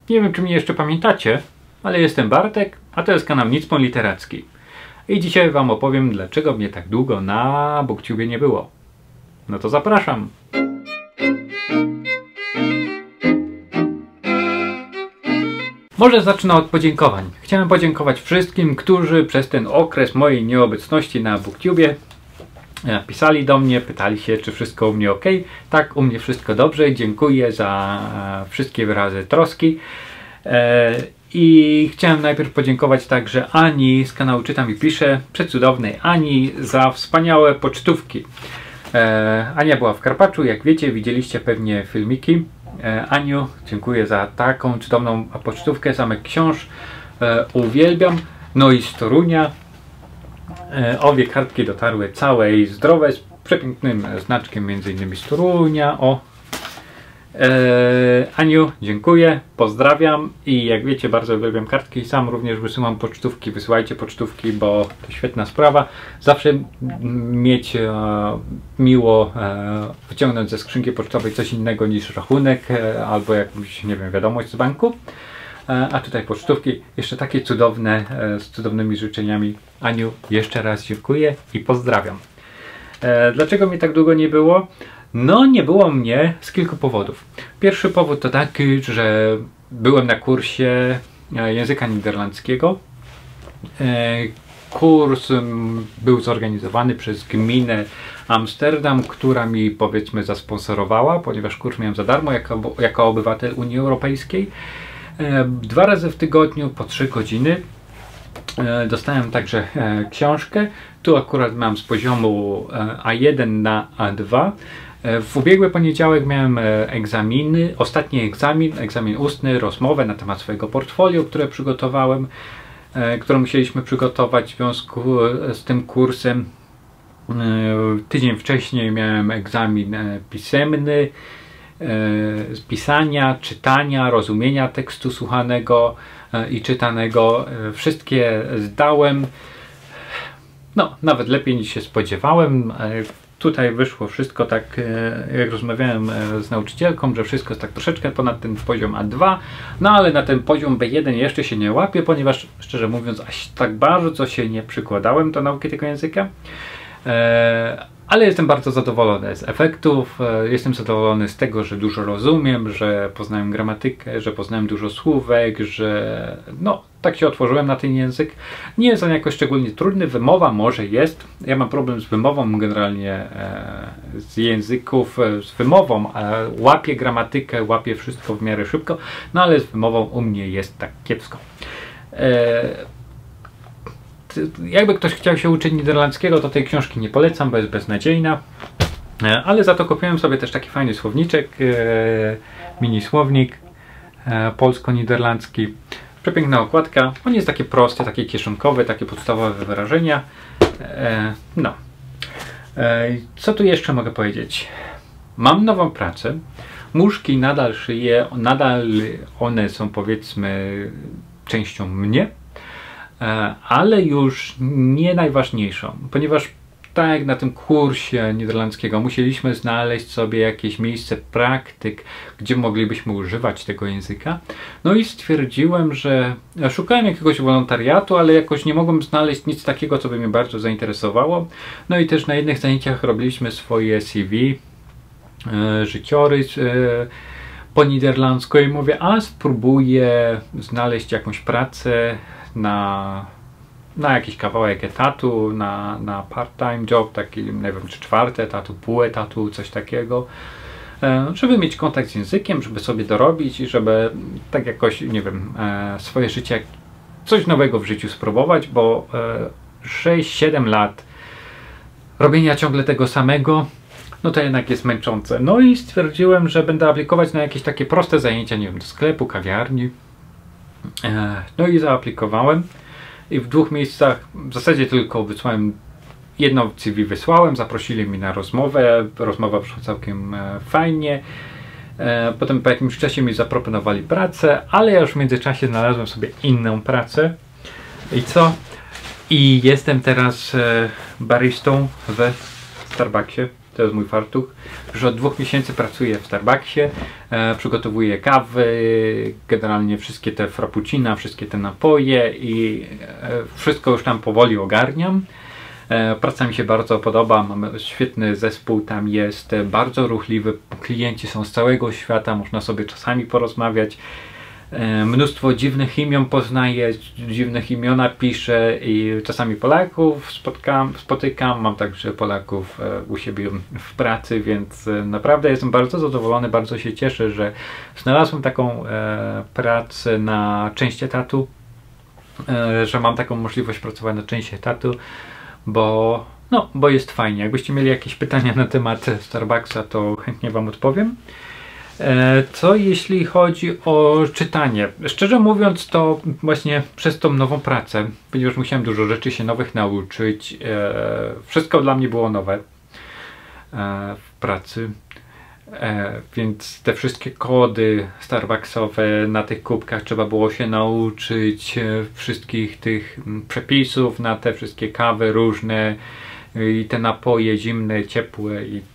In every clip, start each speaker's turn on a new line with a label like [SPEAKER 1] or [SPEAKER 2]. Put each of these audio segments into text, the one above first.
[SPEAKER 1] Nie wiem, czy mnie jeszcze pamiętacie, ale jestem Bartek, a to jest kanał Nicpon Literacki. I dzisiaj wam opowiem, dlaczego mnie tak długo na BookTubie nie było. No to zapraszam! Może zacznę od podziękowań. Chciałem podziękować wszystkim, którzy przez ten okres mojej nieobecności na BookTubie pisali do mnie, pytali się, czy wszystko u mnie ok. Tak, u mnie wszystko dobrze. Dziękuję za wszystkie wyrazy troski. I chciałem najpierw podziękować także Ani z kanału Czytam i Piszę, przecudownej Ani, za wspaniałe pocztówki. Ania była w Karpaczu, jak wiecie, widzieliście pewnie filmiki. Aniu, dziękuję za taką cudowną pocztówkę, zamek książ, uwielbiam. No i z Torunia. Obie kartki dotarły całe i zdrowe, z przepięknym znaczkiem m.in. z Torunia. Aniu, dziękuję, pozdrawiam i jak wiecie, bardzo uwielbiam kartki. Sam również wysyłam pocztówki, wysyłajcie pocztówki, bo to świetna sprawa. Zawsze mieć miło wyciągnąć ze skrzynki pocztowej coś innego niż rachunek albo jakąś, nie wiem, wiadomość z banku. A tutaj pocztówki, jeszcze takie cudowne, z cudownymi życzeniami. Aniu, jeszcze raz dziękuję i pozdrawiam. Dlaczego mnie tak długo nie było? No, nie było mnie z kilku powodów. Pierwszy powód to taki, że byłem na kursie języka niderlandzkiego. Kurs był zorganizowany przez gminę Amsterdam, która mi, powiedzmy, zasponsorowała, ponieważ kurs miałem za darmo jako obywatel Unii Europejskiej. 2 razy w tygodniu po 3 godziny. Dostałem także książkę. Tu akurat mam z poziomu A1 na A2. W ubiegły poniedziałek miałem egzaminy, ostatni egzamin ustny, rozmowę na temat swojego portfolio, które przygotowałem, które musieliśmy przygotować w związku z tym kursem. Tydzień wcześniej miałem egzamin pisemny, z pisania, czytania, rozumienia tekstu słuchanego i czytanego. Wszystkie zdałem, no nawet lepiej niż się spodziewałem. Tutaj wyszło wszystko tak, jak rozmawiałem z nauczycielką, że wszystko jest tak troszeczkę ponad ten poziom A2, no ale na ten poziom B1 jeszcze się nie łapię, ponieważ szczerze mówiąc aż tak bardzo się nie przykładałem do nauki tego języka. Ale jestem bardzo zadowolony z efektów, jestem zadowolony z tego, że dużo rozumiem, że poznałem gramatykę, że poznałem dużo słówek, że no, tak się otworzyłem na ten język. Nie jest on jakoś szczególnie trudny, wymowa może jest. Ja mam problem z wymową generalnie, z języków, z wymową, łapię gramatykę, łapię wszystko w miarę szybko, no ale z wymową u mnie jest tak kiepsko. Jakby ktoś chciał się uczyć niderlandzkiego, to tej książki nie polecam, bo jest beznadziejna. Ale za to kupiłem sobie też taki fajny słowniczek, mini słownik polsko-niderlandzki. Przepiękna okładka. On jest taki prosty, taki kieszonkowy, takie podstawowe wyrażenia. No. Co tu jeszcze mogę powiedzieć? Mam nową pracę. Muszki nadal szyję, nadal one są, powiedzmy, częścią mnie. Ale już nie najważniejszą, ponieważ tak jak na tym kursie niderlandzkiego musieliśmy znaleźć sobie jakieś miejsce praktyk, gdzie moglibyśmy używać tego języka. No i stwierdziłem, że szukałem jakiegoś wolontariatu, ale jakoś nie mogłem znaleźć nic takiego, co by mnie bardzo zainteresowało. No i też na jednych zajęciach robiliśmy swoje CV, życiorys po niderlandzku i mówię, a spróbuję znaleźć jakąś pracę na jakiś kawałek etatu, na part-time job, taki, nie wiem, czy 4 etatu, pół etatu, coś takiego, żeby mieć kontakt z językiem, żeby sobie dorobić i żeby tak jakoś, nie wiem, swoje życie, coś nowego w życiu spróbować, bo 6-7 lat robienia ciągle tego samego, no to jednak jest męczące. No i stwierdziłem, że będę aplikować na jakieś takie proste zajęcia, nie wiem, do sklepu, kawiarni. No i zaaplikowałem i w 2 miejscach, w zasadzie tylko wysłałem jedno CV, wysłałem, zaprosili mnie na rozmowę, rozmowa przyszła całkiem fajnie. Potem po jakimś czasie mi zaproponowali pracę, ale ja już w międzyczasie znalazłem sobie inną pracę. I co? I jestem teraz baristą w Starbucksie. to jest mój fartuch. Już od 2 miesięcy pracuję w Starbucksie, przygotowuję kawy, generalnie wszystkie te frappuccina, wszystkie te napoje i wszystko już tam powoli ogarniam. Praca mi się bardzo podoba, mamy świetny zespół, tam jest bardzo ruchliwy, klienci są z całego świata, można sobie czasami porozmawiać. Mnóstwo dziwnych imion poznaję, dziwnych imiona piszę i czasami Polaków spotykam, mam także Polaków u siebie w pracy, więc naprawdę jestem bardzo zadowolony, bardzo się cieszę, że znalazłem taką pracę na część etatu, że mam taką możliwość pracować na część etatu, bo jest fajnie. Jakbyście mieli jakieś pytania na temat Starbucksa, to chętnie Wam odpowiem. Co jeśli chodzi o czytanie? Szczerze mówiąc, to właśnie przez tą nową pracę, ponieważ musiałem dużo rzeczy się nowych nauczyć, wszystko dla mnie było nowe w pracy, więc te wszystkie kody starbucksowe na tych kubkach trzeba było się nauczyć, wszystkich tych przepisów na te wszystkie kawy różne i te napoje zimne, ciepłe i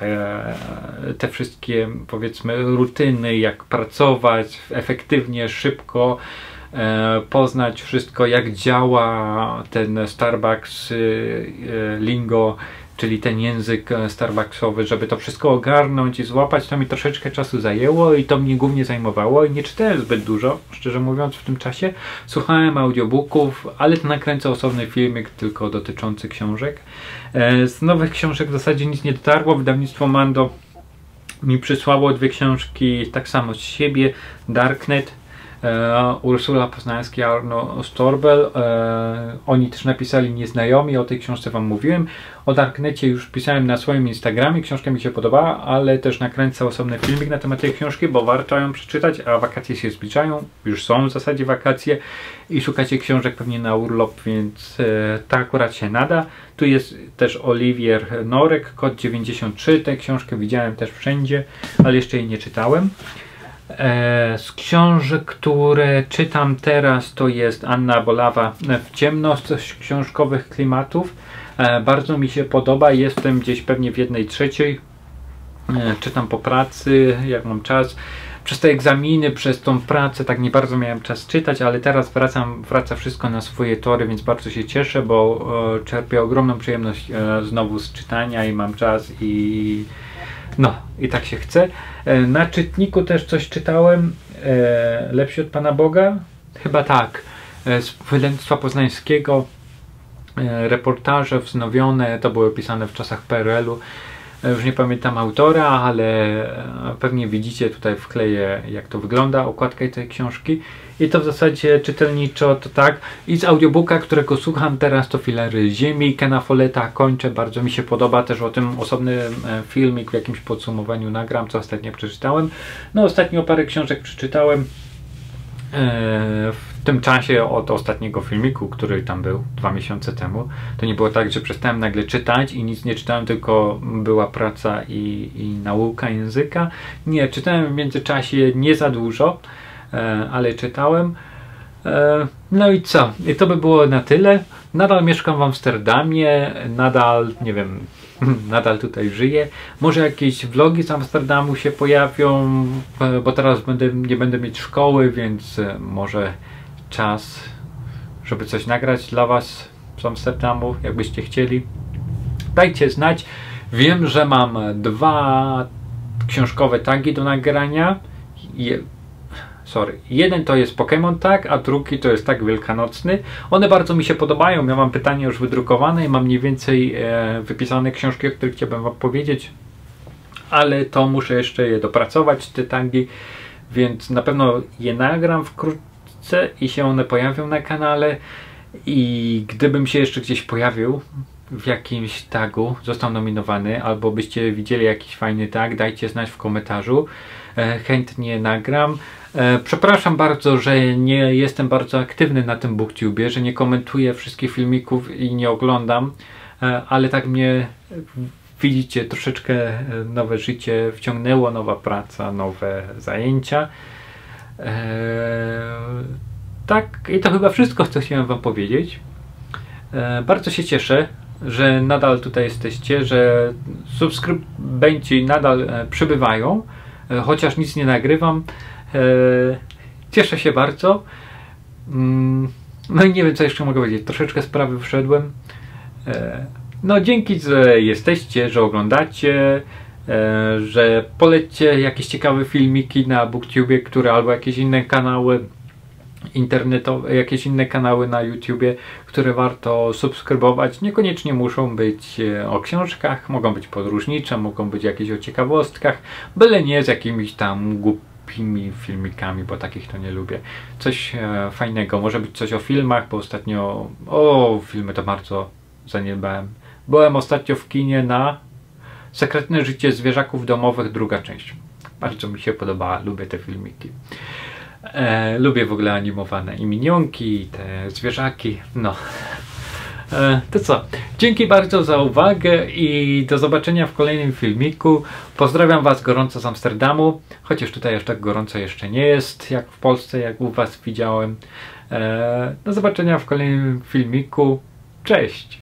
[SPEAKER 1] te wszystkie, powiedzmy, rutyny, jak pracować efektywnie, szybko, poznać wszystko, jak działa ten Starbucks lingo, czyli ten język starbucksowy, żeby to wszystko ogarnąć i złapać. To mi troszeczkę czasu zajęło i to mnie głównie zajmowało i nie czytałem zbyt dużo, szczerze mówiąc, w tym czasie. Słuchałem audiobooków, ale to nakręcę osobny filmik tylko dotyczący książek. Z nowych książek w zasadzie nic nie dotarło. Wydawnictwo Mando mi przysłało 2 książki tak samo z siebie. Darknet, Ursula Poznańska, Arno Storbel. Oni też napisali Nieznajomi, o tej książce Wam mówiłem. O Darknecie już pisałem na swoim Instagramie, książka mi się podobała, ale też nakręcę osobny filmik na temat tej książki, bo warto ją przeczytać, a wakacje się zbliżają, już są w zasadzie wakacje i szukacie książek pewnie na urlop, więc ta akurat się nada. Tu jest też Olivier Norek, Kod 93, tę książkę widziałem też wszędzie, ale jeszcze jej nie czytałem. Z książek, które czytam teraz, to jest Anna Bolawa W ciemność z książkowych klimatów. Bardzo mi się podoba, jestem gdzieś pewnie w 1/3. Czytam po pracy, jak mam czas. Przez te egzaminy, przez tą pracę tak nie bardzo miałem czas czytać, ale teraz wraca wszystko na swoje tory, więc bardzo się cieszę, bo czerpię ogromną przyjemność znowu z czytania i mam czas i tak się chce. Na czytniku też coś czytałem. Lepsi od Pana Boga? Chyba tak. Z wydawnictwa poznańskiego. Reportaże wznowione, to były pisane w czasach PRL-u. Już nie pamiętam autora, ale pewnie widzicie, tutaj wkleję, jak to wygląda, okładkę tej książki. I to w zasadzie czytelniczo to tak. I z audiobooka, którego słucham teraz, to Filary Ziemi, Kena Folletta kończę, bardzo mi się podoba. Też o tym osobny filmik w jakimś podsumowaniu nagram, co ostatnio przeczytałem. Ostatnio parę książek przeczytałem w tym czasie od ostatniego filmiku, który tam był 2 miesiące temu. To nie było tak, że przestałem nagle czytać i nic nie czytałem, tylko była praca i nauka języka. Nie, czytałem w międzyczasie nie za dużo, ale czytałem. No i co? I to by było na tyle. Nadal mieszkam w Amsterdamie, nadal, nie wiem, nadal tutaj żyję. Może jakieś vlogi z Amsterdamu się pojawią, bo teraz nie będę mieć szkoły, więc może czas, żeby coś nagrać dla Was z Amsterdamu, jakbyście chcieli. Dajcie znać. Wiem, że mam 2 książkowe tagi do nagrania. Jeden to jest Pokémon tag, a drugi to jest tag wielkanocny. One bardzo mi się podobają. Ja mam pytania już wydrukowane i mam mniej więcej wypisane książki, o których chciałbym Wam powiedzieć. Ale to muszę jeszcze je dopracować, te tagi. Więc na pewno je nagram wkrótce i się one pojawią na kanale. I gdybym się jeszcze gdzieś pojawił w jakimś tagu, został nominowany, albo byście widzieli jakiś fajny tag, dajcie znać w komentarzu. Chętnie nagram. Przepraszam bardzo, że nie jestem bardzo aktywny na tym BookTubie, że nie komentuję wszystkich filmików i nie oglądam, ale tak mnie, widzicie, troszeczkę nowe życie wciągnęło, nowa praca, nowe zajęcia. Tak, i to chyba wszystko, co chciałem Wam powiedzieć. Bardzo się cieszę, że nadal tutaj jesteście, że subskrybenci nadal przybywają, chociaż nic nie nagrywam. Cieszę się bardzo. No i nie wiem, co jeszcze mogę powiedzieć. Troszeczkę sprawy wszedłem. No dzięki, że jesteście, że oglądacie, że polećcie jakieś ciekawe filmiki na BookTubie, które albo jakieś inne kanały internetowe, jakieś inne kanały na YouTubie, które warto subskrybować. Niekoniecznie muszą być o książkach, mogą być podróżnicze, mogą być jakieś o ciekawostkach, byle nie z jakimiś tam głupimi filmikami, bo takich to nie lubię. Coś fajnego, może być coś o filmach, bo ostatnio filmy to bardzo zaniedbałem. Byłem ostatnio w kinie na Sekretne życie zwierzaków domowych, druga część. Bardzo mi się podobała, lubię te filmiki. Lubię w ogóle animowane i minionki, i te zwierzaki, no. To co? Dzięki bardzo za uwagę i do zobaczenia w kolejnym filmiku. Pozdrawiam Was gorąco z Amsterdamu, chociaż tutaj aż tak gorąco jeszcze nie jest, jak w Polsce, jak u Was widziałem. Do zobaczenia w kolejnym filmiku. Cześć!